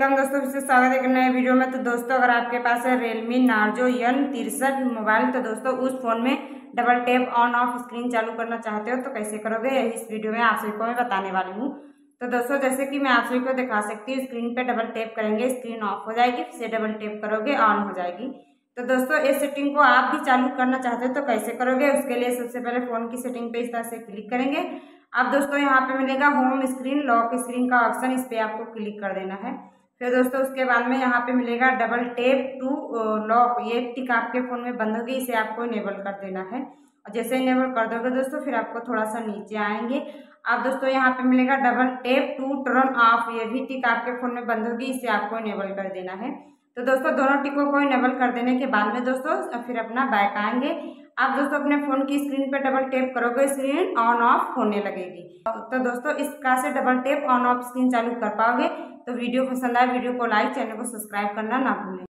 Welcome दोस्तों, फिर से स्वागत है एक नए वीडियो में। तो दोस्तों अगर आपके पास है Realme Narzo N63 मोबाइल, तो दोस्तों उस फ़ोन में double tap on off screen चालू करना चाहते हो तो कैसे करोगे, यही इस वीडियो में आप सभी को मैं बताने वाली हूँ। तो दोस्तों जैसे कि मैं आप सभी को दिखा सकती हूँ, स्क्रीन पे डबल टैप करेंगे स्क्रीन ऑफ हो जाएगी, फिर से डबल टैप करोगे ऑन हो जाएगी। तो दोस्तों इस सेटिंग को आप भी चालू करना चाहते हो तो कैसे करोगे, उसके लिए सबसे पहले फ़ोन की सेटिंग पे इस तरह से क्लिक करेंगे। अब दोस्तों यहाँ पे मिलेगा होम स्क्रीन लॉक स्क्रीन का ऑप्शन, इस पर आपको क्लिक कर देना है। फिर दोस्तों उसके बाद में यहाँ पे मिलेगा डबल टैप टू लॉक, ये टिक आपके फ़ोन में बंद होगी, इसे आपको इनेबल कर देना है। और जैसे इनेबल कर दोगे दोस्तों फिर आपको थोड़ा सा नीचे आएंगे। अब दोस्तों यहाँ पे मिलेगा double tap to turn off, ये भी टिक आपके फ़ोन में बंद होगी, इसे आपको इनेबल कर देना है। तो दोस्तों दोनों टिकों को इनेबल कर देने के बाद में दोस्तों फिर अपना बैक आएंगे। आप दोस्तों अपने फ़ोन की स्क्रीन पर डबल टैप करोगे, स्क्रीन ऑन ऑफ होने लगेगी। तो दोस्तों इस प्रकार से double tap on off screen चालू कर पाओगे। तो वीडियो पसंद आए वीडियो को लाइक, चैनल को सब्सक्राइब करना ना भूलें।